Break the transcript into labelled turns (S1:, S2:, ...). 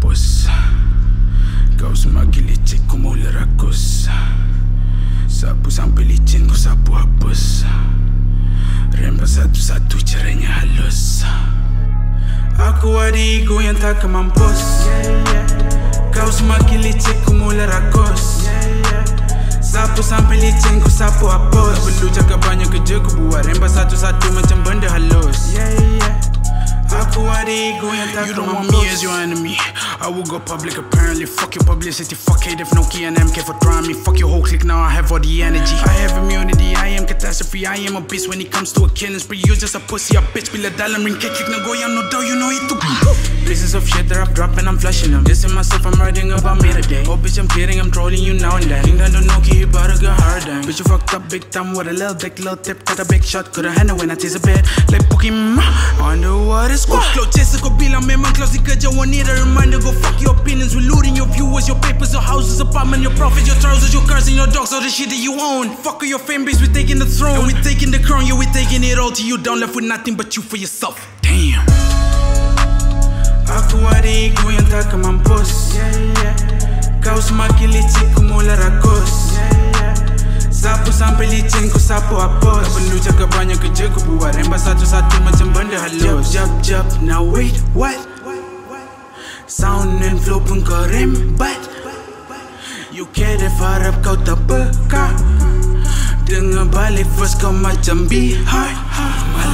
S1: mampus. Kau semakin licik, ku mula rakus. Sapu sampai licin, ku sapu hapus. Rembat satu-satu, caranya halus. Aku ada ego yang tak mampus. Kau semakin licik, ku mula rakus. Sapu sampai licin, ku sapu hapus. Tak perlu cakap banyak, kerja ku buat. Rembat satu-satu macam benda halus. Aku ada ego yang tak mampus. You don't want me as your enemy. I will go public apparently. Fuck your publicity, fuck hate if no key and MK for trying me. Fuck your whole clique, now I have all the energy. I have immunity, I am catastrophe. I am a beast when it comes to a killing spree. You just a pussy, a bitch. Bila dalam ring, kick na goyang, no doubt, you know it too. Pieces of shit that I've dropped and I'm flushing them. Dissing myself, I'm writing about me today. Oh bitch, I'm kidding, I'm trolling you now and then. Think that don't know, you better get hard then. Bitch, you fucked up big time with a little dick, little tip. Got a big shot, coulda handle when I taste a bit. Like Pokemon, underwater squad. Flow chaser ko bilang memang close di kerja. One need a reminder, go fuck your opinions. We're looting your viewers, your papers, your houses, apartment, your profits, your trousers, your cars and your dogs. All the shit that you own. Fuck your fan base, we're taking the throne. And we're taking the crown, yeah, we're taking it all to you. Down left with nothing but you for yourself. Damn. Aku ada ego yang tak mampus. Kau semakin licik, ku mula rakus. Sapu sampai licin, ku sapu hapus. Tak perlu cakap banyak, kerja ku buat. Rembat satu-satu macam benda halus. Jap, now wait, what? Sound and flow pun kau rembat. You care harap kau tak peka. Dengar balik verse kau macam Bihar.